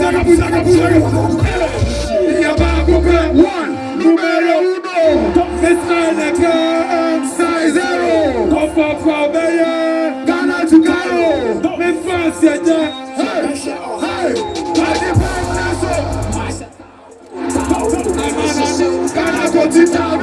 One, numero uno. Size zero. Ghana to Cairo. Hey, Ghana go to town,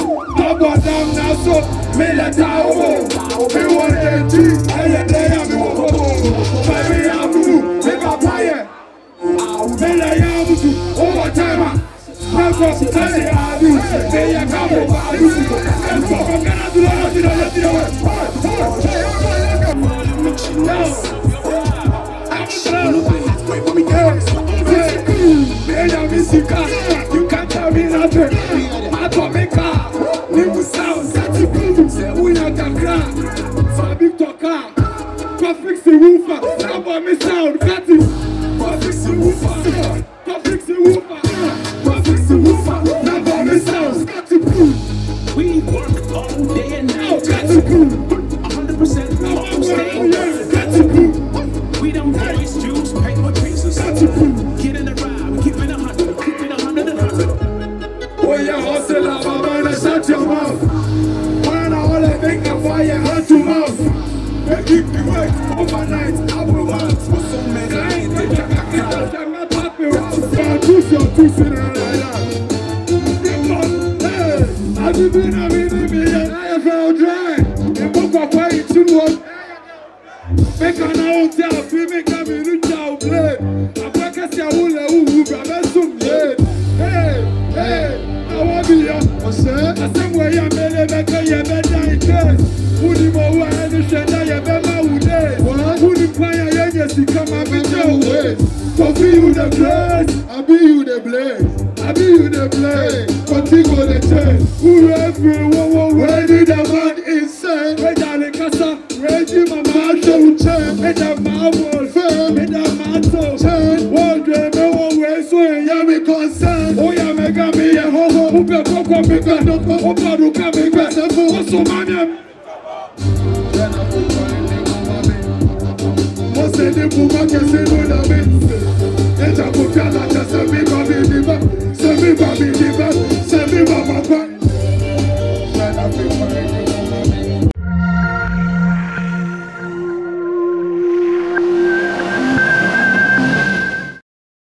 you can't tell me nothing. Matomeka, new sound, say we are Gakra, Fabi Toka, go fix the woofer, number me sound, cut it, go fix the woofer, go fix the woofer, go fix the woofer, number me sound, cut it. We work all day and night. Cut it, 100% on stage. cut it, We don't waste juice, paper pieces. cut it. Get in the ride, we keep it 100, keep it 100 and 100. Oh yeah, hustle, man, shut your mouth. Man, I only think of fire, hand to mouth. They keep me work overnight, I will want for so many. I ain't think I'm not happy with two in a hey, I've been a million, I felt dry. The book of why it's in one. Make an old job, we make a new job, play. I break a hula who got some blade. Hey, I want to be young. What's that? I said, where you made it, you better in case. Who the more I understand, you better would day. Who the fire, yes, you come up with your ways. So be you the place, I be you the blaze. I be you the blaze, continue the change. Who everyone, where did the man insane? Where did the casa, where did my man show change? Where did my